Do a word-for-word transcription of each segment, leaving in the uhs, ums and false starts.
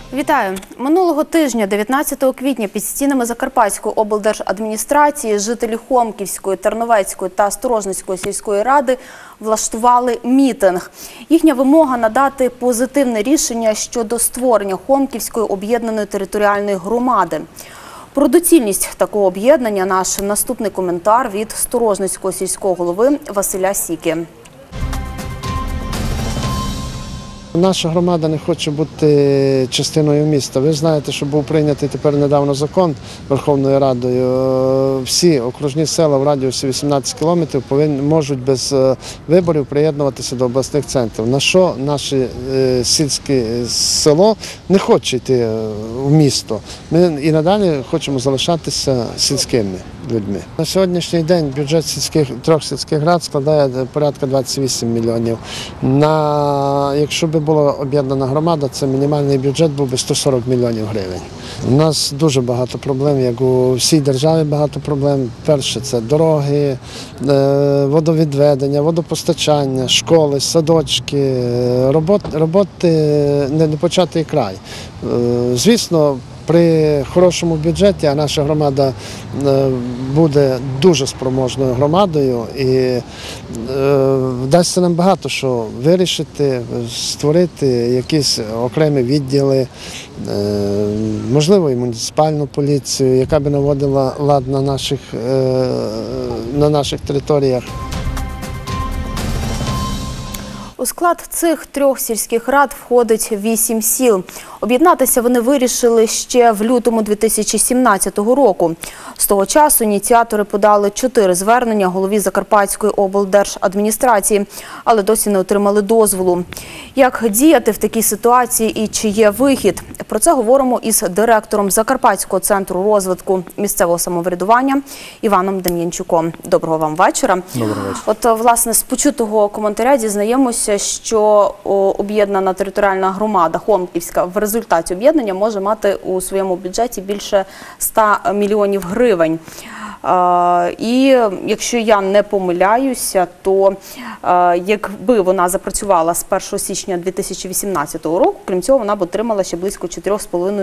Вітаю! Минулого тижня, дев'ятнадцятого квітня, під стінами Закарпатської облдержадміністрації жителі Хомківської, Терновецької та Сторожинецької сільської ради влаштували мітинг. Їхня вимога – надати позитивне рішення щодо створення Хомківської об'єднаної територіальної громади. Про доцільність такого об'єднання наш наступний коментар від Сторожинецького сільського голови Василя Сіки. Наша громада не хоче бути частиною міста. Ви знаєте, що був прийнятий тепер недавно закон Верховною Радою. Всі окружні села в радіусі вісімнадцять кілометрів повинні, можуть без виборів приєднуватися до обласних центрів. На що наше сільське село не хоче йти в місто. Ми і надалі хочемо залишатися сільськими людьми. На сьогоднішній день бюджет сільських, трьох сільських рад складає порядка двадцять вісім мільйонів. На, якщо б була об'єднана громада, це мінімальний бюджет був би сто сорок мільйонів гривень. У нас дуже багато проблем, як у всій державі багато проблем. Перше – це дороги, водовідведення, водопостачання, школи, садочки, роботи, роботи не початий край. Звісно, при хорошому бюджеті, а наша громада буде дуже спроможною громадою і вдасться нам багато що вирішити, створити якісь окремі відділи, можливо і муніципальну поліцію, яка би наводила лад на наших, на наших територіях. У склад цих трьох сільських рад входить вісім сіл. Об'єднатися вони вирішили ще в лютому дві тисячі сімнадцятого року. З того часу ініціатори подали чотири звернення голові Закарпатської облдержадміністрації, але досі не отримали дозволу. Як діяти в такій ситуації і чи є вихід? Про це говоримо із директором Закарпатського центру розвитку місцевого самоврядування Іваном Дем'янчуком. Доброго вам вечора. Доброго вечора. От, власне, з почутого коментаря дізнаємося, що об'єднана територіальна громада Хомківська в результаті об'єднання може мати у своєму бюджеті більше ста мільйонів гривень. І якщо я не помиляюся, то якби вона запрацювала з першого січня дві тисячі вісімнадцятого року, крім цього, вона б отримала ще близько чотирьох з половиною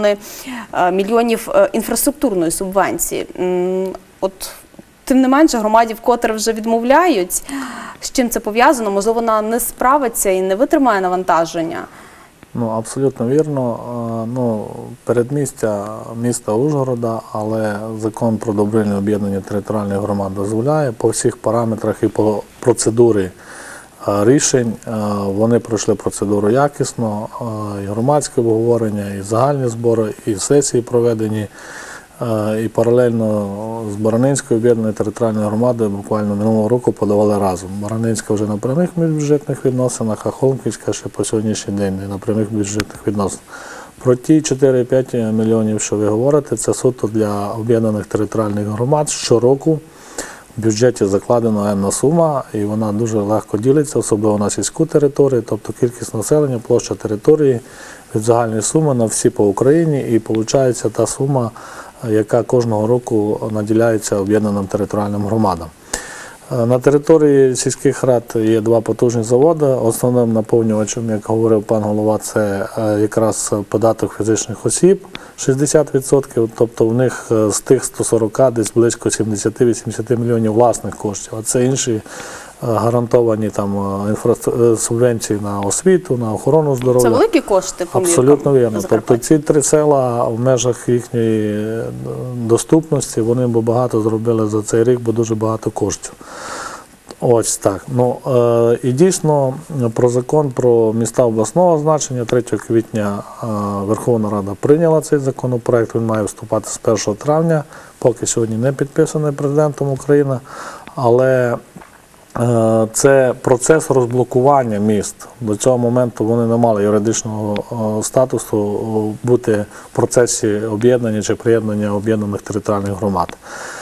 мільйонів інфраструктурної субвенції. От, тим не менше, громаді вкотре вже відмовляють. З чим це пов'язано? Можливо, вона не справиться і не витримає навантаження? Ну, абсолютно вірно. Ну, передмістя міста Ужгорода, але закон про добровільне об'єднання територіальних громад дозволяє по всіх параметрах і по процедурі рішень. Вони пройшли процедуру якісно, і громадське обговорення, і загальні збори, і сесії проведені. І паралельно з Баранинською об'єднаною територіальною громадою буквально минулого року подавали разом. Баранинська вже на прямих бюджетних відносинах, а Хомківська ще по сьогоднішній день на прямих бюджетних відносинах. Про ті чотири-п'ять мільйонів, що ви говорите, це суто для об'єднаних територіальних громад. Щороку в бюджеті закладена енна сума, і вона дуже легко ділиться, особливо на сільську територію, тобто кількість населення, площа території від загальної суми на всі по Україні, і виходить та сума, яка кожного року наділяється об'єднаним територіальним громадам. На території сільських рад є два потужні заводи. Основним наповнювачем, як говорив пан голова, це якраз податок фізичних осіб шістдесят відсотків, тобто в них з тих ста сорока десь близько сімдесят-вісімдесят мільйонів власних коштів, а це інші гарантовані там субвенції на освіту, на охорону здоров'я. Це великі кошти по міркам? Абсолютно вірно. Тобто ці три села в межах їхньої доступності, вони б багато зробили за цей рік, бо дуже багато коштів. Ось так. Ну, е, і дійсно про закон про міста обласного значення третього квітня е, Верховна Рада прийняла цей законопроект, він має вступати з першого травня, поки сьогодні не підписаний президентом України, але це процес розблокування міст. До цього моменту вони не мали юридичного статусу бути в процесі об'єднання чи приєднання об'єднаних територіальних громад.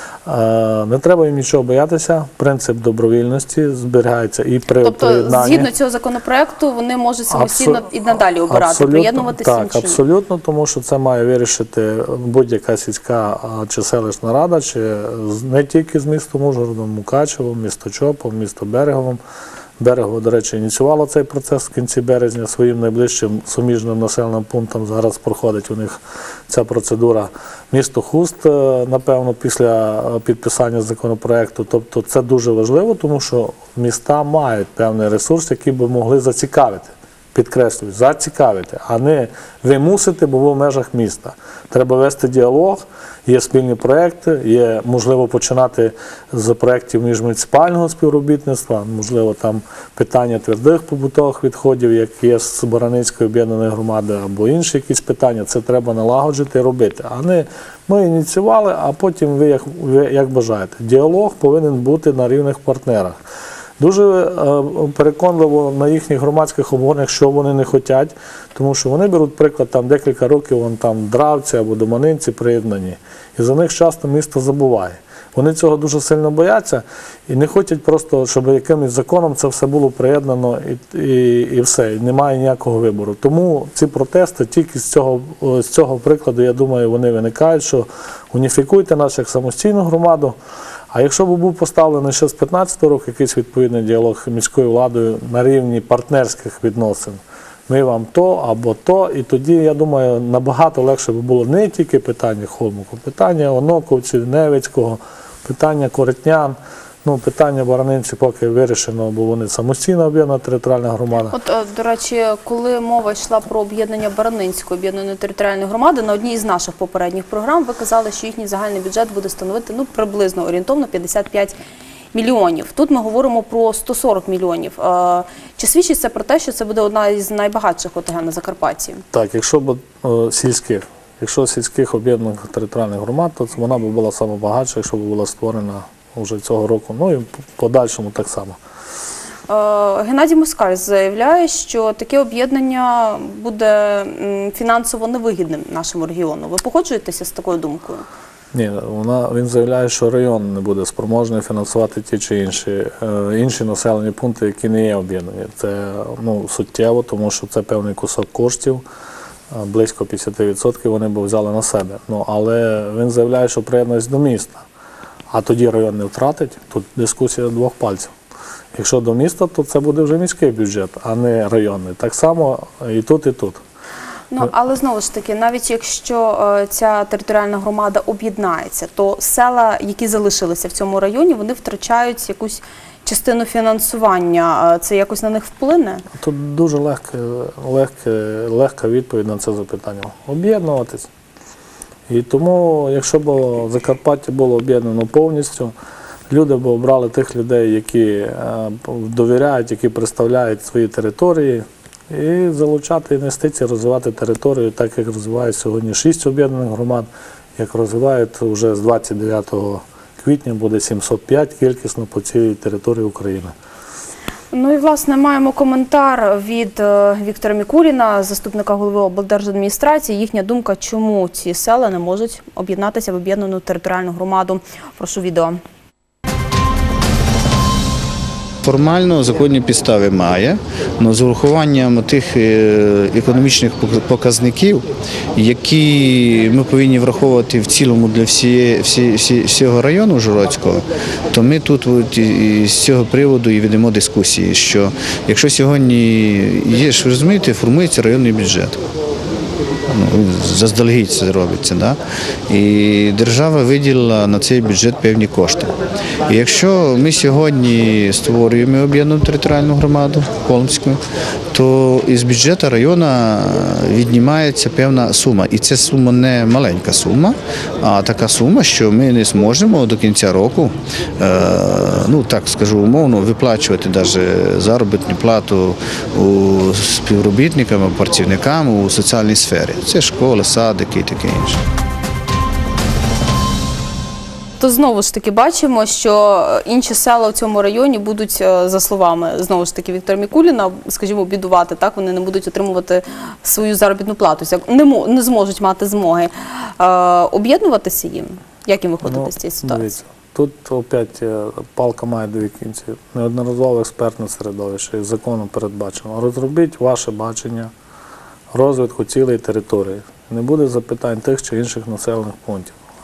Не треба їм нічого боятися, принцип добровільності зберігається і при тобто, приєднанні. Тобто, згідно цього законопроекту, вони можуть самостійно Абсол... і надалі обирати, приєднуватися? Так, абсолютно, тому що це має вирішити будь-яка сільська чи селищна рада, чи не тільки з містом Ужгородом, Мукачевом, місто Чопом, місто Береговом. Берегово, до речі, ініціювало цей процес в кінці березня своїм найближчим суміжним населеним пунктам. Зараз проходить у них ця процедура. Місто Хуст, напевно, після підписання законопроекту. Тобто це дуже важливо, тому що міста мають певний ресурс, який би могли зацікавити. Підкреслюю, зацікавити, а не ви мусите, бо ви в межах міста. Треба вести діалог, є спільні проекти, є можливо починати з проєктів міжмуніципального співробітництва, можливо там питання твердих побутових відходів, як є з Бараницької об'єднаної громади, або інші якісь питання, це треба налагоджити і робити. А не ми ініціювали, а потім ви як, ви як бажаєте. Діалог повинен бути на рівних партнерах. Дуже переконливо на їхніх громадських обговореннях, що вони не хочуть, тому що вони беруть приклад, там декілька років вон там Дравці або Доманинці приєднані, і за них часто місто забуває. Вони цього дуже сильно бояться і не хочуть просто, щоб якимось законом це все було приєднано і, і, і все, і немає ніякого вибору. Тому ці протести тільки з цього, з цього прикладу, я думаю, вони виникають, що уніфікуйте нас як самостійну громаду. А якщо б був поставлений ще з п'ятнадцятого року якийсь відповідний діалог з міською владою на рівні партнерських відносин, ми вам то або то, і тоді, я думаю, набагато легше б було не тільки питання Холмику, питання Оноковців, Невицького, питання Коротнян, ну, питання Баранинці поки вирішено, бо вони самостійна об'єднана територіальна громада. От, е, до речі, коли мова йшла про об'єднання Баранинської об'єднаної територіальної громади, на одній із наших попередніх програм ви казали, що їхній загальний бюджет буде становити ну, приблизно орієнтовно п'ятдесят п'ять мільйонів. Тут ми говоримо про сто сорок мільйонів. Е, Чи свідчить це про те, що це буде одна із найбагатших О Те Ге на Закарпатті? Так, якщо б е, сільських, якщо сільських об'єднаних територіальних громад, то вона б була найбагатша, якщо б була створена вже цього року, ну і в подальшому так само. Е, Геннадій Москаль заявляє, що таке об'єднання буде м, фінансово невигідним нашому регіону. Ви погоджуєтеся з такою думкою? Ні, вона, він заявляє, що район не буде спроможний фінансувати ті чи інші, е, інші населені пункти, які не є об'єднані. Це ну, суттєво, тому що це певний кусок коштів, е, близько п'ятдесят відсотків вони б взяли на себе. Ну, але він заявляє, що приєднується до міста. А тоді район не втратить, тут дискусія двох пальців. Якщо до міста, то це буде вже міський бюджет, а не районний. Так само і тут, і тут. Ну, але знову ж таки, навіть якщо е, ця територіальна громада об'єднається, то села, які залишилися в цьому районі, вони втрачають якусь частину фінансування. Е, Це якось на них вплине? Тут дуже легка, легка, легка відповідь на це запитання. Об'єднуватись. І тому, якщо б Закарпаття було об'єднано повністю, люди б обрали тих людей, які довіряють, які представляють свої території, і залучати інвестиції, розвивати територію, так як розвивають сьогодні шість об'єднаних громад, як розвивають вже з двадцять дев'ятого квітня буде сімсот п'ять кількісно по цій території України. Ну і, власне, маємо коментар від е, Віктора Мікуліна, заступника голови облдержадміністрації. Їхня думка, чому ці села не можуть об'єднатися в об'єднану територіальну громаду. Прошу відео. Формально законні підстави має, але з урахуванням тих економічних показників, які ми повинні враховувати в цілому для всієї, всі, всі, всього району Ужгородського, то ми тут от, з цього приводу і ведемо дискусії, що якщо сьогодні є, ж ви розумієте, формується районний бюджет. Ну, заздалегідь це робиться. Да? І держава виділила на цей бюджет певні кошти. І якщо ми сьогодні створюємо об'єднану територіальну громаду Холмську, то із бюджету району віднімається певна сума. І це сума не маленька сума, а така сума, що ми не зможемо до кінця року, ну так скажу умовно, виплачувати навіть заробітну плату у співробітникам, працівникам у соціальній сфері. Це школи, садики і таке інше. То знову ж таки бачимо, що інші села в цьому районі будуть, за словами знову ж таки Віктора Мікуліна, скажімо, бідувати, так, вони не будуть отримувати свою заробітну плату, не, не зможуть мати змоги е, об'єднуватися їм. Як їм виходити Ну, з цієї ситуації? Дивіться, тут опять палка має дві кінці. Неодноразово експертне середовище із законом передбачено. Розробіть ваше бачення розвитку цілої території. Не буде запитань тих чи інших населених пунктів.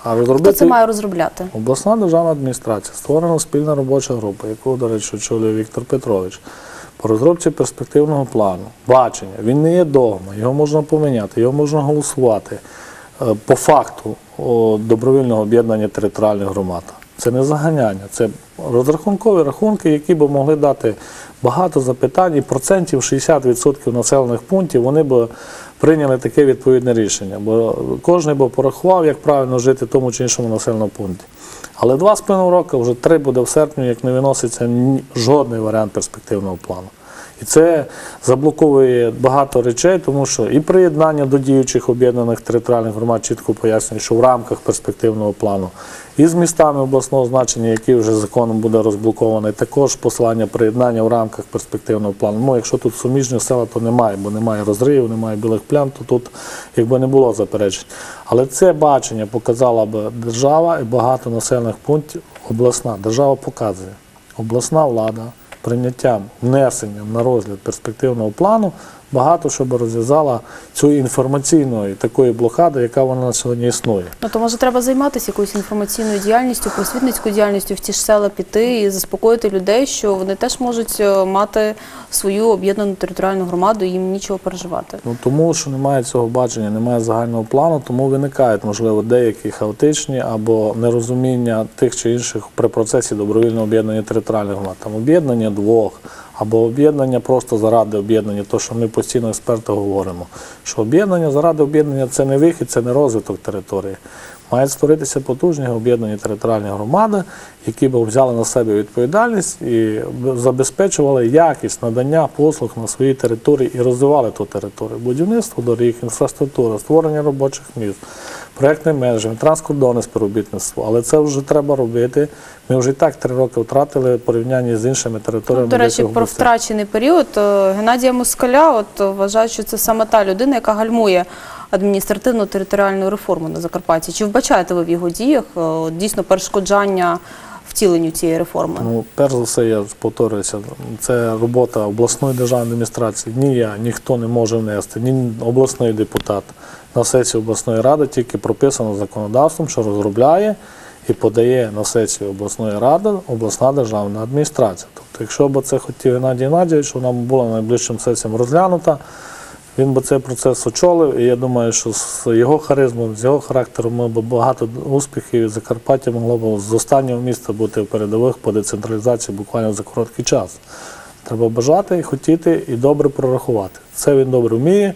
А Хто розробити це має розробляти? обласна державна адміністрація. Створена спільна робоча група, яку, до речі, очолює Віктор Петрович, по розробці перспективного плану, бачення. Він не є догма, його можна поміняти, його можна голосувати е, по факту о, добровільного об'єднання територіальних громад. Це не заганяння, це розрахункові рахунки, які б могли дати багато запитань, і процентів шістдесят відсотків населених пунктів вони б прийняли таке відповідне рішення. Бо кожен би порахував, як правильно жити в тому чи іншому населеному пункті. Але два з половиною роки, вже три буде в серпні, як не виноситься ні- жодний варіант перспективного плану. І це заблоковує багато речей, тому що і приєднання до діючих об'єднаних територіальних громад чітко пояснює, що в рамках перспективного плану і з містами обласного значення, які вже законом буде розблокований, також посилання приєднання в рамках перспективного плану. Ну, якщо тут суміжні села, то немає, бо немає розривів, немає білих плям, то тут якби не було заперечень. Але це бачення показала б держава і багато населених пунктів обласна. Держава показує, обласна влада прийняттям, внесенням на розгляд перспективного плану багато що би розв'язала цю інформаційної такої блокади, яка вона на сьогодні існує. Ну, то, може, треба займатися якоюсь інформаційною діяльністю, просвітницькою діяльністю, в ті ж села піти і заспокоїти людей, що вони теж можуть е, мати свою об'єднану територіальну громаду, і їм нічого переживати. Ну, тому що немає цього бачення, немає загального плану, тому виникають, можливо, деякі хаотичні або нерозуміння тих чи інших при процесі добровільного об'єднання територіальних громад. Там об'єднання двох, або об'єднання просто заради об'єднання, то, що ми постійно експерти говоримо, що об'єднання заради об'єднання – це не вихід, це не розвиток території. Мають створитися потужні об'єднані територіальні громади, які б взяли на себе відповідальність і забезпечували якість надання послуг на своїй території і розвивали ту територію. Будівництво доріг, інфраструктура, створення робочих місць, проєктний менеджмент, транскордонне співробітництво. Але це вже треба робити. Ми вже і так три роки втратили в порівнянні з іншими територіями. Ну, до речі, деяких про областей. втрачений період е, Геннадія Москаля от вважає, що це саме та людина, яка гальмує адміністративно-територіальну реформу на Закарпатті. Чи вбачаєте ви в його діях е, дійсно перешкоджання втіленню цієї реформи? Ну, перш за все, я повторююся, це робота обласної державної адміністрації. Ні я, ніхто не може внести, ні обласний депутат на сесію обласної ради, тільки прописано законодавством, що розробляє і подає на сесію обласної ради обласна державна адміністрація. Тобто, якщо б це хотів Геннадій Геннадійович, вона б була найближчим сесіям розглянута, він би цей процес очолив, і я думаю, що з його харизмом, з його характером ми б багато успіхів, і Закарпаття могло б з останнього міста бути в передових по децентралізації буквально за короткий час. Треба бажати, хотіти і добре прорахувати. Це він добре вміє,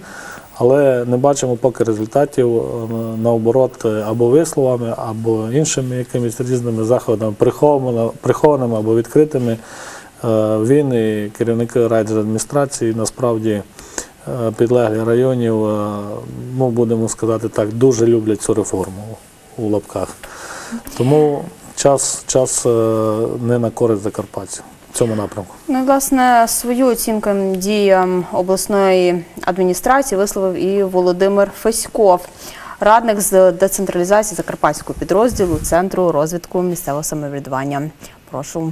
але не бачимо поки результатів, наоборот, або висловами, або іншими якимись різними заходами, прихованими, прихованими або відкритими. Він і керівники райдержадміністрації насправді підлеглі районів, ну, будемо сказати так, дуже люблять цю реформу у лапках. Тому час, час не на користь закарпатців в цьому напрямку. Ну, і, власне, свою оцінку діям обласної адміністрації висловив і Володимир Феськов, радник з децентралізації закарпатського підрозділу Центру розвитку місцевого самоврядування. Прошу.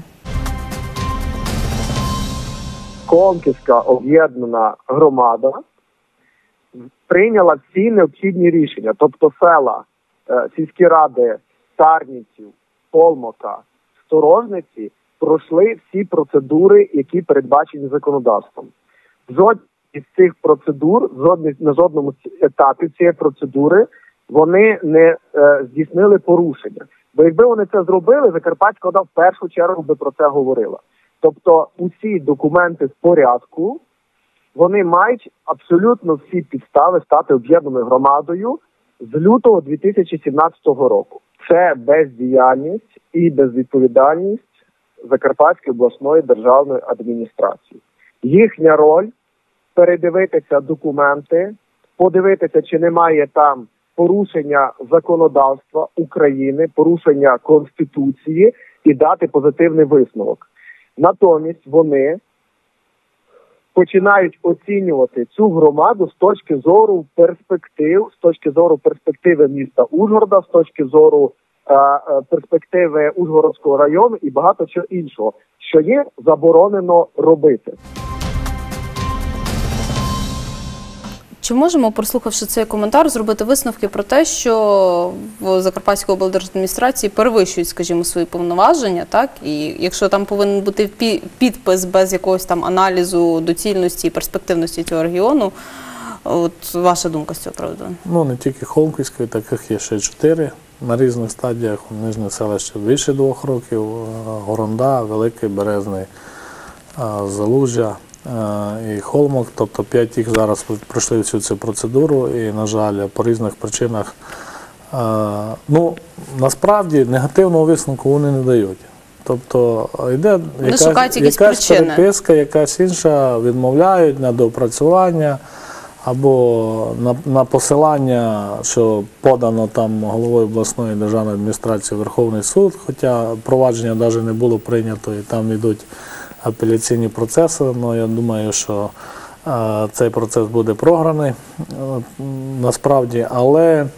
Коломківська об'єднана громада прийняла всі необхідні рішення, тобто села, сільські ради Тарнівців, Холмока, Сторожниці пройшли всі процедури, які передбачені законодавством. Жодні з цих процедур, жодні, на жодному етапі цієї процедури вони не е, здійснили порушення. Бо якби вони це зробили, Закарпатська ОДА в першу чергу би про це говорила. Тобто усі документи в порядку, вони мають абсолютно всі підстави стати об'єднаною громадою з лютого дві тисячі сімнадцятого року. Це бездіяльність і безвідповідальність Закарпатської обласної державної адміністрації. Їхня роль – передивитися документи, подивитися, чи немає там порушення законодавства України, порушення Конституції і дати позитивний висновок. Натомість вони починають оцінювати цю громаду з точки зору перспектив, з точки зору перспективи міста Ужгорода, з точки зору е, е, перспективи Ужгородського району і багато чого іншого, що є заборонено робити. Чи можемо, прослухавши цей коментар, зробити висновки про те, що в Закарпатській облдержадміністрації перевищують, скажімо, свої повноваження, так? І якщо там повинен бути пі- підпис без якогось там аналізу доцільності і перспективності цього регіону, от ваша думка з цього приводу? Ну, не тільки Холмківської, таких є ще чотири на різних стадіях. Нижнє селище більше двох років, Горонда, Великий, Березний, Залужжя і Холмок. Тобто п'ять їх зараз пройшли всю цю процедуру і, на жаль, по різних причинах. Ну, насправді негативного висновку вони не дають. Тобто йде якась, якась переписка, якась інша, відмовляють на доопрацювання або на, на посилання, що подано там головою обласної державної адміністрації в Верховний суд, хоча провадження навіть не було прийнято і там йдуть апеляційні процеси. Ну, я думаю, що е, цей процес буде програний е, насправді, але е,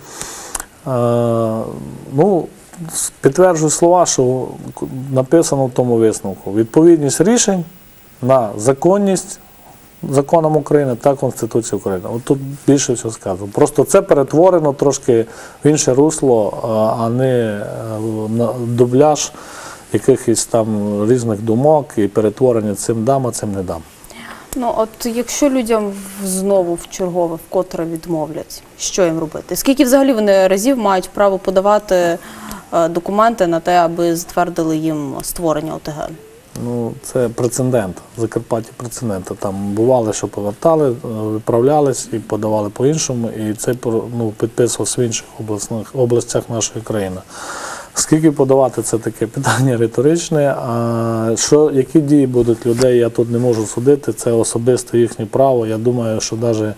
ну, підтверджую слова, що написано в тому висновку. Відповідність рішень на законність законам України та Конституції України. От тут більше всього сказано. Просто це перетворено трошки в інше русло, а не на дубляж якихось там різних думок і перетворення цим дам, а цим не дам. Ну, от якщо людям знову в чергове, вкотре відмовлять, що їм робити? Скільки взагалі вони разів мають право подавати документи на те, аби затвердили їм створення О Те Ге? Ну, це прецедент. В Закарпатті прецедент. Там бували, що повертали, виправлялись і подавали по-іншому, і це ну, підписувався в інших обласних, областях нашої країни. Скільки подавати, це таке питання риторичне. А що, які дії будуть людей, я тут не можу судити, це особисто їхнє право. Я думаю, що навіть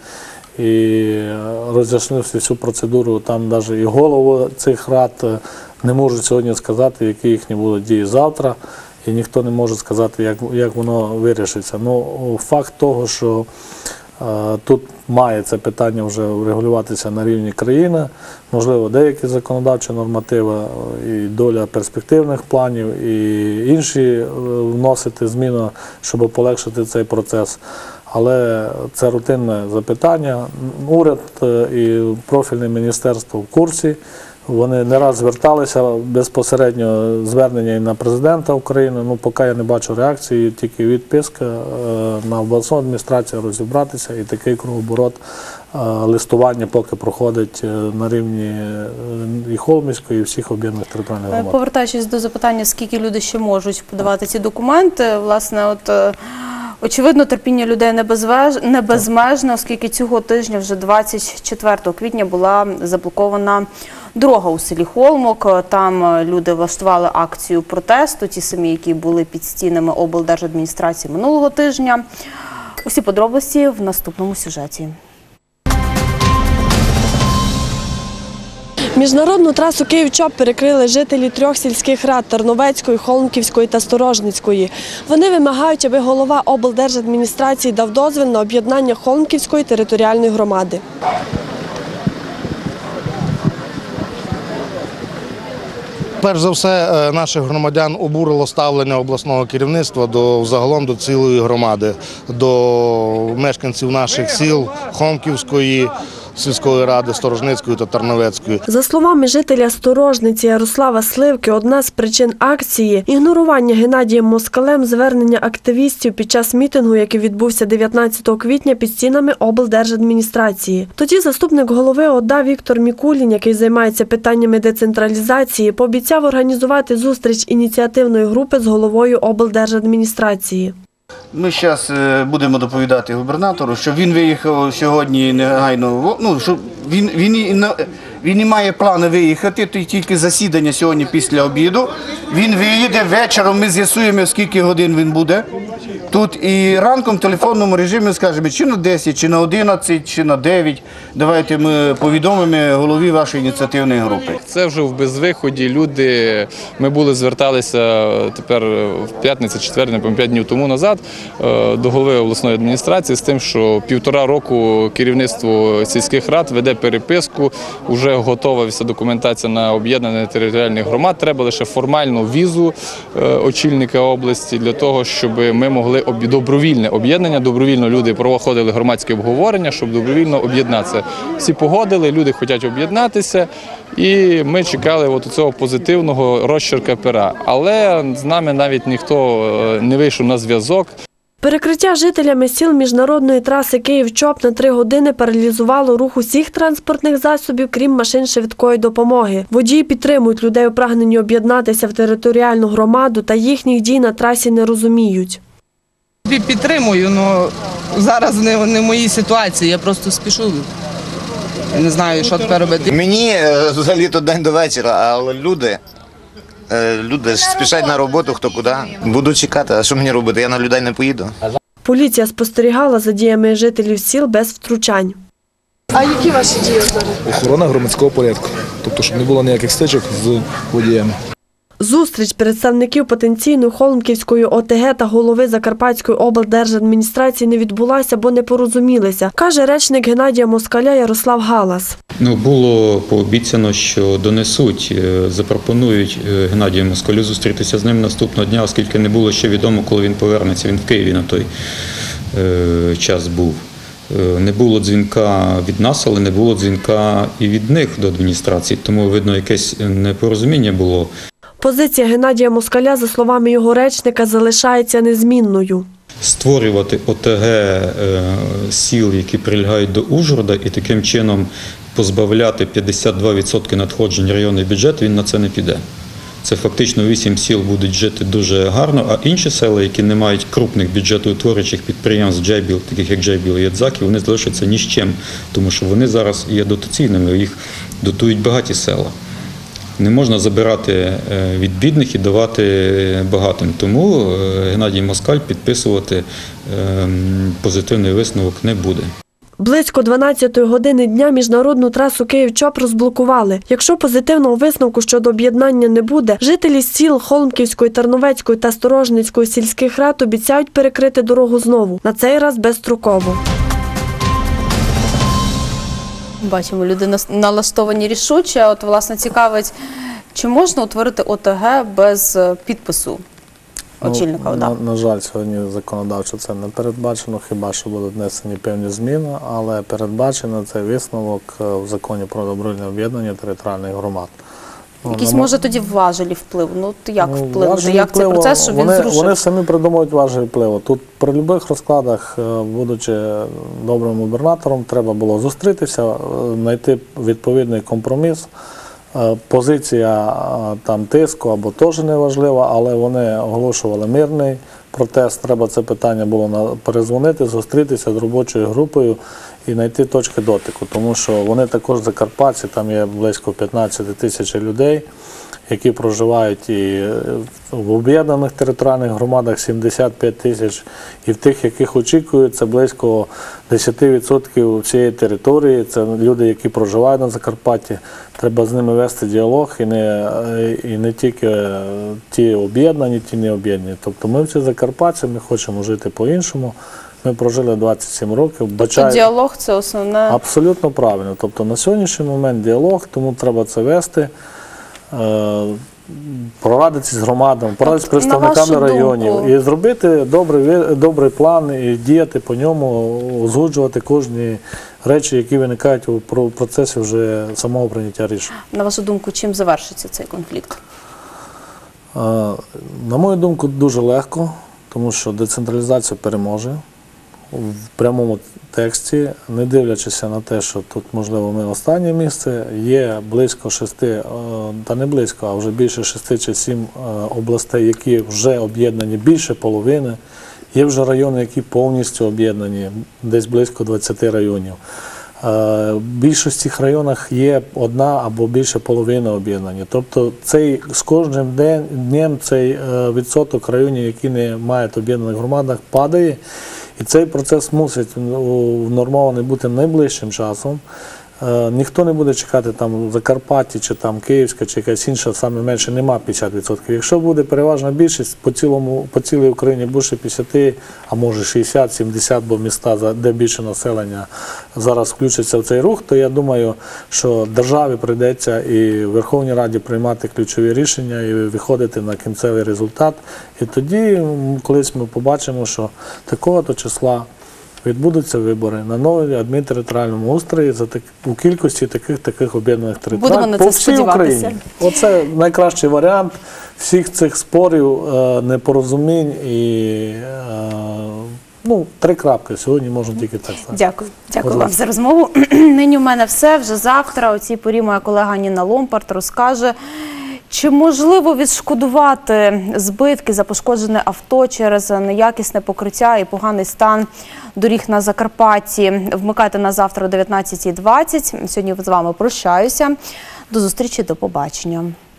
і роз'яснивши всю процедуру, там навіть і голови цих рад не можуть сьогодні сказати, які їхні будуть дії завтра. І ніхто не може сказати, як, як воно вирішиться. Ну, факт того, що е, тут має це питання вже врегулюватися на рівні країни, можливо, деякі законодавчі нормативи і доля перспективних планів, і інші е, вносити зміни, щоб полегшити цей процес. Але це рутинне запитання. Уряд і профільне міністерство в курсі. Вони не раз зверталися безпосередньо звернення і на президента України. Ну, поки я не бачу реакції, тільки відписка на обласну адміністрацію розібратися, і такий кругооборот листування поки проходить на рівні і Холмівської, і всіх об'єднаних територіальних громад. Повертаючись до запитання, скільки люди ще можуть подавати ці документи, власне, от очевидно, терпіння людей не, безвеж... не безмежне, оскільки цього тижня, вже двадцять четвертого квітня, була заблокована дорога у селі Холмок. Там люди влаштували акцію протесту, ті самі, які були під стінами облдержадміністрації минулого тижня. Усі подробиці в наступному сюжеті. Міжнародну трасу Київ-Чоп перекрили жителі трьох сільських рад – Тарновецької, Холмківської та Сторожницької. Вони вимагають, аби голова облдержадміністрації дав дозвіл на об'єднання Холмківської територіальної громади. Перш за все, наших громадян обурило ставлення обласного керівництва до, взагалом до цілої громади, до мешканців наших сіл Холмківської сільської ради, Сторожницької та Тарновецької. За словами жителя Сторожниці Ярослава Сливки, одна з причин акції – ігнорування Геннадієм Москалем звернення активістів під час мітингу, який відбувся дев'ятнадцятого квітня під стінами облдержадміністрації. Тоді заступник голови ОДА Віктор Мікулін, який займається питаннями децентралізації, пообіцяв організувати зустріч ініціативної групи з головою облдержадміністрації. Ми зараз будемо доповідати губернатору, що він виїхав сьогодні негайно, ну, що він, він, він не має плану виїхати, то тільки засідання сьогодні після обіду. Він виїде, вечором ми з'ясуємо, скільки годин він буде тут, і ранком в телефонному режимі скажемо, чи на десять, чи на одинадцять, чи на дев'ять. Давайте ми повідомимо голові вашої ініціативної групи. Це вже в безвиході. Люди, ми були, зверталися тепер в п'ятницю, четвер, не пам'ятаю, п'ять днів тому назад до голови обласної адміністрації з тим, що півтора року керівництво сільських рад веде переписку, вже готова вся документація на об'єднання територіальних громад. Треба лише формальну візу очільника області для того, щоб ми могли провели об'є- добровільне об'єднання, добровільно люди проходили громадське обговорення, щоб добровільно об'єднатися. Всі погодили, люди хочуть об'єднатися, і ми чекали от цього позитивного розчерка пера. Але з нами навіть ніхто е, не вийшов на зв'язок. Перекриття жителями сіл міжнародної траси Київ-Чоп на три години паралізувало рух усіх транспортних засобів, крім машин швидкої допомоги. Водії підтримують людей у прагненні об'єднатися в територіальну громаду та їхніх дій на трасі не розуміють. Підтримую, але зараз не, не в моїй ситуації, я просто спішу. Не знаю, що тепер робити. Мені е, взагалі то день до вечора, але люди, е, люди ж спішать на роботу, хто куди. Буду чекати, а що мені робити? Я на людей не поїду. Поліція спостерігала за діями жителів сіл без втручань. А які ваші дії зараз? Охорона громадського порядку, тобто, щоб не було ніяких стичок з водіями. Зустріч представників потенційної Холмківської О Те Ге та голови Закарпатської облдержадміністрації не відбулася, бо не порозумілися, каже речник Геннадія Москаля Ярослав Галас. Ну, було пообіцяно, що донесуть, запропонують Геннадію Москалю зустрітися з ним наступного дня, оскільки не було ще відомо, коли він повернеться. Він в Києві на той е, час був. Не було дзвінка від нас, але не було дзвінка і від них до адміністрації, тому, видно, якесь непорозуміння було. Позиція Геннадія Москаля, за словами його речника, залишається незмінною. Створювати О Те Ге е, сіл, які прилягають до Ужгорода, і таким чином позбавляти п'ятдесят два відсотки надходжень районний бюджет, він на це не піде. Це фактично вісім сіл будуть жити дуже гарно, а інші села, які не мають крупних бюджетоутворюючих підприємств Джейбіл, таких як Джейбіл і Ядзаки, вони залишаться ні з чим, тому що вони зараз є дотаційними, їх дотують багаті села. Не можна забирати від бідних і давати багатим. Тому Геннадій Москаль підписувати позитивний висновок не буде. Близько дванадцятої години дня міжнародну трасу Київ-Чоп розблокували. Якщо позитивного висновку щодо об'єднання не буде, жителі сіл Холмківської, Тарновецької та Сторожницької сільських рад обіцяють перекрити дорогу знову, на цей раз безстроково. Бачимо, люди налаштовані рішуче. От, власне, цікавить, чи можна утворити О Те Ге без підпису очільника Ну, ОДА? на, на жаль, сьогодні законодавчо це не передбачено, хіба що будуть внесені певні зміни, але передбачено цей висновок в законі про добровільне об'єднання територіальних громад. Ну, Якийсь, на- може, тоді важелі впливу? Ну, от як Ну, вплинути? важелі Як цей впливу, процес, щоб вони, він зрушив? Вони самі придумують важелі впливу. Тут при будь-яких розкладах, е, будучи добрим губернатором, треба було зустрітися, е, знайти відповідний компроміс. Е, Позиція е, там тиску або теж не важлива, але вони оголошували мирний протест. Треба це питання було на- перезвонити, зустрітися з робочою групою і знайти точки дотику, тому що вони також закарпатці, там є близько п'ятнадцять тисяч людей, які проживають і в об'єднаних територіальних громадах сімдесят п'ять тисяч, і в тих, яких очікують, це близько десять відсотків цієї території, це люди, які проживають на Закарпатті. Треба з ними вести діалог і не, і не тільки ті об'єднані, ті не об'єднані. Тобто ми всі закарпатці, ми хочемо жити по-іншому. Ми прожили двадцять сім років. Тобто Бачаю... діалог – це основне? Абсолютно правильно. Тобто на сьогоднішній момент діалог, тому треба це вести, е, порадитися з громадами, порадитися з От, на представниками вашу районів думку- і зробити добрий, ви- добрий план і діяти по ньому, узгоджувати кожні речі, які виникають у про- процесі вже самого прийняття рішень. На вашу думку, чим завершиться цей конфлікт? Е, На мою думку, дуже легко, тому що децентралізація переможе в прямому тексті, не дивлячись на те, що тут, можливо, ми останнє місце, є близько шести, е, та не близько, а вже більше шести чи сім е, областей, які вже об'єднані, більше половини. Є вже райони, які повністю об'єднані, десь близько двадцяти районів. Е, В більшості районах є одна або більше половини об'єднані. Тобто цей, з кожним день- днем цей е, відсоток районів, які не мають об'єднаних громадах, падає. І цей процес мусить внормований бути найближчим часом. Е, ніхто не буде чекати там Закарпаття, чи там Київська, чи якась інша, саме менше нема п'ятдесят відсотків. Якщо буде переважна більшість, по цілому, по цілій Україні більше п'ятдесят, а може шістдесят сімдесят, бо міста, де більше населення, зараз включаться в цей рух, то я думаю, що державі прийдеться і Верховній Раді приймати ключові рішення і виходити на кінцевий результат. І тоді колись ми побачимо, що такого-то числа відбудуться вибори на новій адмінтериторіальному устрої за так, у кількості таких таких об'єднаних територій по всій Україні. Оце найкращий варіант всіх цих спорів, непорозумінь і ну, три крапки. Сьогодні можна тільки так сказати. Дякую. Дякую вам за розмову. Нині у мене все. Вже завтра о цій порі моя колега Ніна Ломпарт розкаже, чи можливо відшкодувати збитки за пошкоджене авто через неякісне покриття і поганий стан доріг на Закарпатті. Вмикайте на завтра о дев'ятнадцятій двадцять. Сьогодні з вами прощаюся. До зустрічі, до побачення.